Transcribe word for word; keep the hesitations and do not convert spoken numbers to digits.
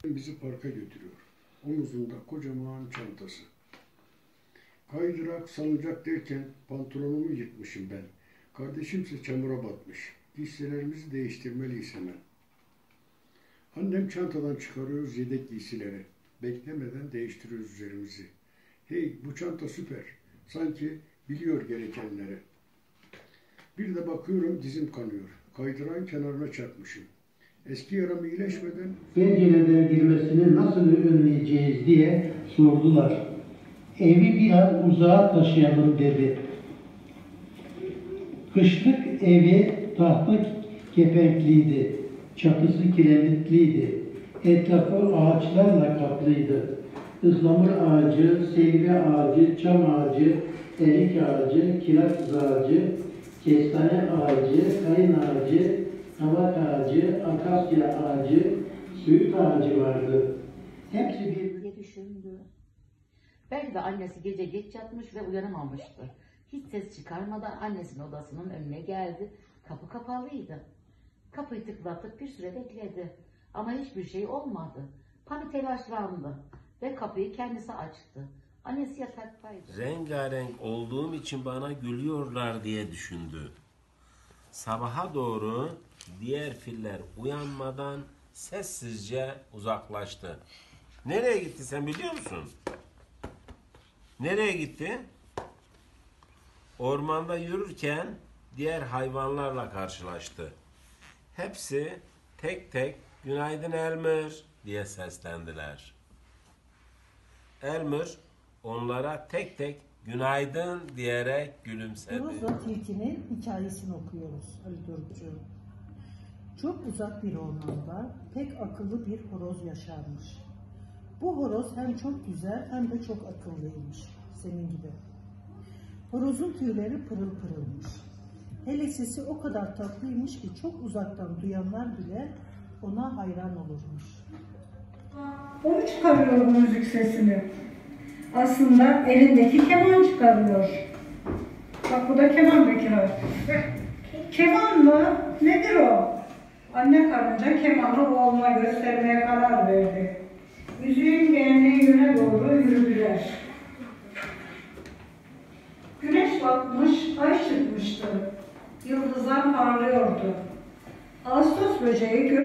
Bizi parka götürüyor. Omuzunda kocaman çantası. Kaydırak, salıncak derken pantolonumu yırtmışım ben. Kardeşimse çamura batmış. Giysilerimizi değiştirmeliyiz hemen. Annem çantadan çıkarıyoruz yedek giysileri. Beklemeden değiştiriyoruz üzerimizi. Hey, bu çanta süper. Sanki biliyor gerekenleri. Bir de bakıyorum dizim kanıyor. Kaydıran kenarına çarpmışım. Eski yaram iyileşmeden pencereden girmesini nasıl önleyeceğiz diye sordular. Evi biraz uzağa taşıyalım dedi. Kışlık evi tahta kepenkliydi. Çatısı kiremitliydi. Etrafı ağaçlarla kaplıydı. Ihlamur ağacı, sevgi ağacı, çam ağacı, erik ağacı, kiraz ağacı, kestane ağacı, kayın ağacı, kavak ağacı, akasya ağacı, söğüt ağacı vardı. Hepsi bir diye düşündü. Belki de annesi gece geç yatmış ve uyanamamıştı. Hiç ses çıkarmadan annesinin odasının önüne geldi. Kapı kapalıydı. Kapıyı tıklatıp bir süre bekledi. Ama hiçbir şey olmadı. Pami telaşlandı ve kapıyı kendisi açtı. Annesi yataktaydı. Rengarenk olduğum için bana gülüyorlar diye düşündü. Sabaha doğru diğer filler uyanmadan sessizce uzaklaştı. Nereye gitti sen biliyor musun? Nereye gitti? Ormanda yürürken diğer hayvanlarla karşılaştı. Hepsi tek tek "Günaydın Elmer" diye seslendiler. Elmer onlara tek tek günaydın diyerek gülümsedi. Horozla Tilki'nin hikayesini okuyoruz Ali Dorukçu. Çok uzak bir ormanda pek akıllı bir horoz yaşarmış. Bu horoz hem çok güzel hem de çok akıllıymış, senin gibi. Horozun tüyleri pırıl pırılmış. Hele sesi o kadar tatlıymış ki çok uzaktan duyanlar bile ona hayran olurmuş. O çıkarıyor bu müzik sesini. Aslında elindeki keman çıkarıyor. Bak bu da keman Bekir. Keman mı? Nedir o? Anne karınca kemanı oğluna göstermeye karar verdi. Müziğin geldiği yöne doğru yürüdüler. Güneş batmış, ay çıkmıştı. Yıldızlar parlıyordu. Ağustos böceği